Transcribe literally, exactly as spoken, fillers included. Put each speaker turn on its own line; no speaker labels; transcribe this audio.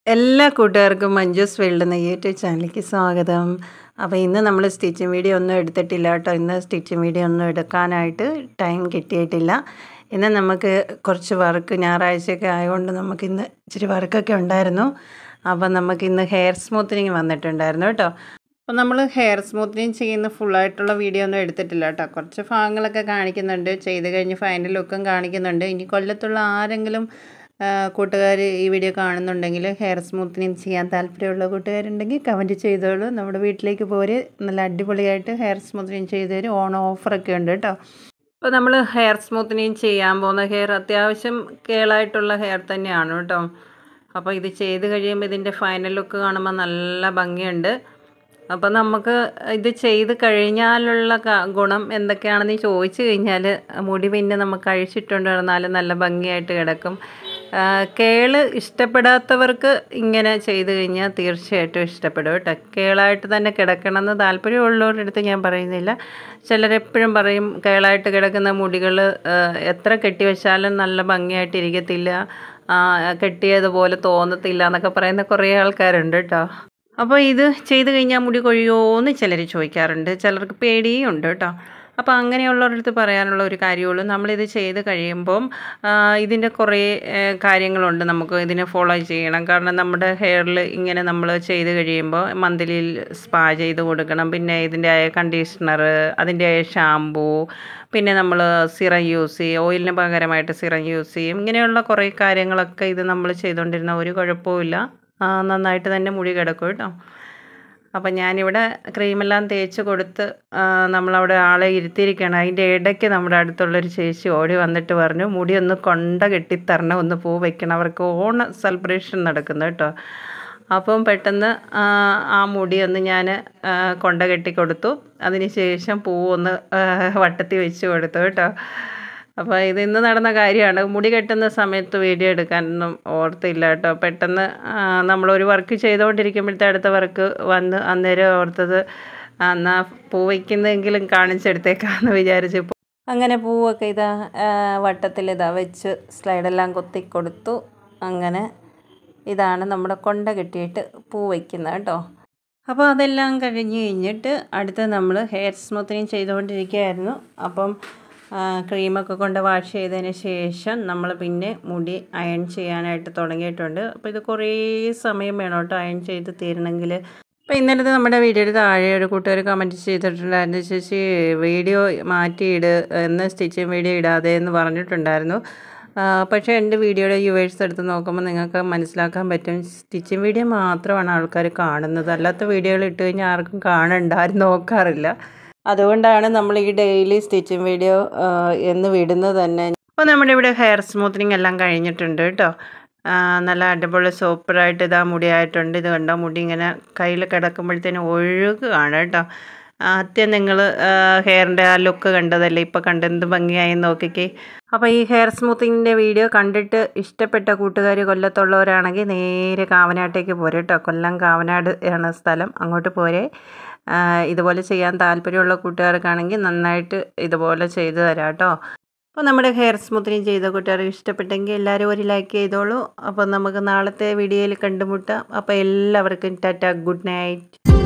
എല്ലാ കൂട്ടുകാർക്കും മഞ്ജൂസ് വേൾഡ് എന്ന യൂട്യൂബ് ചാനലിലേക്ക് സ്വാഗതം. അപ്പോൾ ഇന്ന് നമ്മൾ സ്റ്റിച്ചിങ് വീഡിയോ ഒന്നും എടുത്തിട്ടില്ല കേട്ടോ. ഇന്ന് സ്റ്റിച്ചിങ് വീഡിയോ ഒന്നും എടുക്കാനായിട്ട് ടൈം കിട്ടിയിട്ടില്ല. ഇന്ന് നമുക്ക് കുറച്ച് വർക്ക് ഞായറാഴ്ചയൊക്കെ ആയതുകൊണ്ട് നമുക്കിന്ന് ഇച്ചിരി വർക്കൊക്കെ ഉണ്ടായിരുന്നു. അപ്പോൾ നമുക്കിന്ന് ഹെയർ സ്മൂത്തനിങ് വന്നിട്ടുണ്ടായിരുന്നു കേട്ടോ. അപ്പോൾ നമ്മൾ ഹെയർ സ്മൂത്തനിങ് ചെയ്യുന്ന ഫുള്ളായിട്ടുള്ള വീഡിയോ ഒന്നും എടുത്തിട്ടില്ല കേട്ടോ. കുറച്ച് ഭാഗങ്ങളൊക്കെ കാണിക്കുന്നുണ്ട്, ചെയ്ത് കഴിഞ്ഞ് ഫൈനൽ ലുക്കും കാണിക്കുന്നുണ്ട്. ഇനി കൊല്ലത്തുള്ള ആരെങ്കിലും കൂട്ടുകാർ ഈ വീഡിയോ കാണുന്നുണ്ടെങ്കിൽ ഹെയർ സ്മൂത്തനിങ് ചെയ്യാൻ താല്പര്യമുള്ള കൂട്ടുകാരുണ്ടെങ്കിൽ കമൻറ്റ് ചെയ്തോളൂ. നമ്മുടെ വീട്ടിലേക്ക് പോര്, നല്ല അടിപൊളിയായിട്ട് ഹെയർ സ്മൂത്തനിങ് ചെയ്ത് തരും. ഓണം ഓഫറൊക്കെ ഉണ്ട് കേട്ടോ. അപ്പോൾ നമ്മൾ ഹെയർ സ്മൂത്തനിങ് ചെയ്യാൻ പോകുന്ന ഹെയർ അത്യാവശ്യം കേളായിട്ടുള്ള ഹെയർ തന്നെയാണ് കേട്ടോ. അപ്പോൾ ഇത് ചെയ്ത് കഴിയുമ്പോൾ ഇതിൻ്റെ ഫൈനൽ ലുക്ക് കാണുമ്പോൾ നല്ല ഭംഗിയുണ്ട്. അപ്പോൾ നമുക്ക് ഇത് ചെയ്ത് കഴിഞ്ഞാലുള്ള ഗുണം എന്തൊക്കെയാണെന്ന് ചോദിച്ചു കഴിഞ്ഞാൽ, മുടി പിന്നെ നമുക്ക് അഴിച്ചിട്ടുണ്ട് കിടന്നാലും നല്ല ഭംഗിയായിട്ട് കിടക്കും. കേള് ഇഷ്ടപ്പെടാത്തവർക്ക് ഇങ്ങനെ ചെയ്ത് കഴിഞ്ഞാൽ തീർച്ചയായിട്ടും ഇഷ്ടപ്പെടും കേട്ടോ. കേളായിട്ട് തന്നെ കിടക്കണമെന്ന് താല്പര്യമുള്ളവരുടെ അടുത്ത് ഞാൻ പറയുന്നില്ല. ചിലരെപ്പോഴും പറയും കേളായിട്ട് കിടക്കുന്ന മുടികൾ എത്ര കെട്ടിവെച്ചാലും നല്ല ഭംഗിയായിട്ട് ഇരിക്കത്തില്ല, കെട്ടിയതുപോലെ തോന്നത്തില്ല എന്നൊക്കെ പറയുന്ന കുറേ ആൾക്കാരുണ്ട് കേട്ടോ. അപ്പോൾ ഇത് ചെയ്ത് കഴിഞ്ഞാൽ മുടി കൊഴിയുമോയെന്ന് ചിലർ ചോദിക്കാറുണ്ട്, ചിലർക്ക് പേടിയും ഉണ്ട് കേട്ടോ. അപ്പോൾ അങ്ങനെയുള്ളവരടുത്ത് പറയാനുള്ള ഒരു കാര്യമുള്ളൂ, നമ്മളിത് ചെയ്ത് കഴിയുമ്പം ഇതിൻ്റെ കുറേ കാര്യങ്ങളുണ്ട് നമുക്ക് ഇതിനെ ഫോളോ ചെയ്യണം. കാരണം നമ്മുടെ ഹെയറിൽ ഇങ്ങനെ നമ്മൾ ചെയ്ത് കഴിയുമ്പോൾ മന്ത്ലി സ്പാ ചെയ്ത് കൊടുക്കണം. പിന്നെ ഇതിൻ്റെ ആയ കണ്ടീഷണർ, അതിൻ്റെ ആയ ഷാമ്പൂ, പിന്നെ നമ്മൾ സിറം യൂസ് ചെയ്യും, ഓയിലിന് പകരമായിട്ട് സിറം യൂസ് ചെയ്യും. ഇങ്ങനെയുള്ള കുറേ കാര്യങ്ങളൊക്കെ ഇത് നമ്മൾ ചെയ്തുകൊണ്ടിരുന്ന ഒരു കുഴപ്പമില്ല, നന്നായിട്ട് തന്നെ മുടി കിടക്കും കേട്ടോ. അപ്പം ഞാനിവിടെ ക്രീമെല്ലാം തേച്ച് കൊടുത്ത് നമ്മളവിടെ ആളെ ഇരുത്തിയിരിക്കുകയാണ്. അതിൻ്റെ ഇടയ്ക്ക് നമ്മുടെ അടുത്തുള്ളൊരു ചേച്ചി ഓടി വന്നിട്ട് പറഞ്ഞു, മുടി ഒന്ന് കൊണ്ട കെട്ടിത്തരണം, ഒന്ന് പൂ വയ്ക്കണം, അവർക്ക് ഓണ സെലിബ്രേഷൻ നടക്കുന്നു കേട്ടോ. അപ്പം പെട്ടെന്ന് ആ മുടി ഒന്ന് ഞാൻ കൊണ്ട കെട്ടി കൊടുത്തു. അതിന് ശേഷം പൂവൊന്ന് വട്ടത്തിൽ വെച്ച് കൊടുത്തു കേട്ടോ. അപ്പോൾ ഇത് ഇന്ന് നടന്ന കാര്യമാണ്. മുടി കെട്ടുന്ന സമയത്ത് വീഡിയോ എടുക്കാനൊന്നും ഓർത്തില്ല കേട്ടോ. പെട്ടെന്ന് നമ്മളൊരു വർക്ക് ചെയ്തുകൊണ്ടിരിക്കുമ്പോഴത്തെ അടുത്ത വർക്ക് വന്ന് അന്നേരം ഓർത്തത് എന്നാൽ പൂ വയ്ക്കുന്നതെങ്കിലും കാണിച്ചെടുത്തേക്കാമെന്ന് വിചാരിച്ചു. അങ്ങനെ പൂവൊക്കെ ഇതാ വട്ടത്തിൽ ഇതാ വെച്ച് സ്ലൈഡെല്ലാം കൊത്തി കൊടുത്തു. അങ്ങനെ ഇതാണ് നമ്മുടെ കൊണ്ട കെട്ടിയിട്ട് പൂ വയ്ക്കുന്നത് കേട്ടോ. അപ്പോൾ അതെല്ലാം കഴിഞ്ഞ് കഴിഞ്ഞിട്ട് അടുത്ത് നമ്മൾ ഹെയർ സ്മൂത്തനിങ് ചെയ്തുകൊണ്ടിരിക്കുകയായിരുന്നു. അപ്പം ക്രീമൊക്കെ കൊണ്ട് വാഷ് ചെയ്തതിന് ശേഷം നമ്മൾ പിന്നെ മുടി അയൺ ചെയ്യാനായിട്ട് തുടങ്ങിയിട്ടുണ്ട്. അപ്പോൾ ഇത് കുറേ സമയം വേണം കേട്ടോ അയൺ ചെയ്ത് തീരണമെങ്കിൽ. അപ്പോൾ ഇന്നലത്തെ നമ്മുടെ വീഡിയോയിൽ താഴെ ഒരു കൂട്ടുകാർ കമൻറ്റ് ചെയ്തിട്ടുണ്ടായിരുന്നു, ചേച്ചി വീഡിയോ മാറ്റിയിട് എന്ന് സ്റ്റിച്ചിങ് വീഡിയോ ഇടാതെ എന്ന് പറഞ്ഞിട്ടുണ്ടായിരുന്നു. പക്ഷേ എൻ്റെ വീഡിയോയുടെ വ്യൂവേഴ്സ് എടുത്ത് നോക്കുമ്പോൾ നിങ്ങൾക്ക് മനസ്സിലാക്കാൻ പറ്റും, സ്റ്റിച്ചിങ് വീഡിയോ മാത്രമാണ് ആൾക്കാർ കാണുന്നത്, അല്ലാത്ത വീഡിയോകൾ ഇട്ട് കഴിഞ്ഞാൽ ആർക്കും കാണണ്ട, ആരും നോക്കാറില്ല. അതുകൊണ്ടാണ് നമ്മൾ ഈ ഡെയിലി സ്റ്റിച്ചിങ് വീഡിയോ എന്ന് വിടുന്നത് തന്നെ. അപ്പോൾ നമ്മുടെ ഇവിടെ ഹെയർ സ്മൂത്തനിങ് എല്ലാം കഴിഞ്ഞിട്ടുണ്ട് കേട്ടോ. നല്ല അടിപൊളി സൂപ്പറായിട്ട് ഇതാ മുടിയായിട്ടുണ്ട്. ഇത് കണ്ടോ, മുടി ഇങ്ങനെ കയ്യിൽ കിടക്കുമ്പോഴത്തേനും ഒഴുകുകയാണ് കേട്ടോ. ആദ്യം നിങ്ങൾ ഹെയറിൻ്റെ ആ ലുക്ക് കണ്ടതല്ലേ, ഇപ്പോൾ കണ്ട് എന്ത് ഭംഗിയായി നോക്കിക്കേ. അപ്പോൾ ഈ ഹെയർ സ്മൂത്തിങ്ങിൻ്റെ വീഡിയോ കണ്ടിട്ട് ഇഷ്ടപ്പെട്ട കൂട്ടുകാർ കൊല്ലത്തുള്ളവരാണെങ്കിൽ നേരെ കാവനാട്ടേക്ക് പോരെ കേട്ടോ. കൊല്ലം കാവനാട് ആണ് സ്ഥലം, അങ്ങോട്ട് പോരെ. ഇതുപോലെ ചെയ്യാൻ താല്പര്യമുള്ള കൂട്ടുകാർക്കാണെങ്കിൽ നന്നായിട്ട് ഇതുപോലെ ചെയ്തു തരാം കേട്ടോ. അപ്പോൾ നമ്മുടെ ഹെയർ സ്മൂത്തനിങ് ചെയ്ത കൂട്ടുകാർക്ക് ഇഷ്ടപ്പെട്ടെങ്കിൽ എല്ലാവരും ഒരു ലൈക്ക് ചെയ്തോളൂ. അപ്പോൾ നമുക്ക് നാളത്തെ വീഡിയോയിൽ കണ്ടുമുട്ടാം. അപ്പോൾ എല്ലാവർക്കും ടാറ്റ, ഗുഡ് നൈറ്റ്.